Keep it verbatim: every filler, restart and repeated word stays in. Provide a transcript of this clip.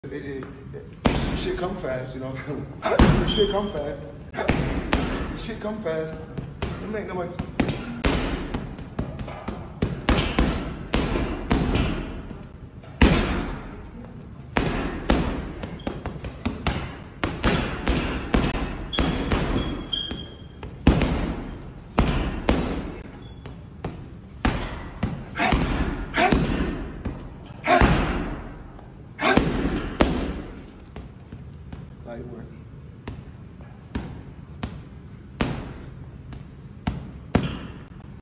It, it, it, shit come fast, you know. Shit come fast. Shit come fast. It make no much. Light work.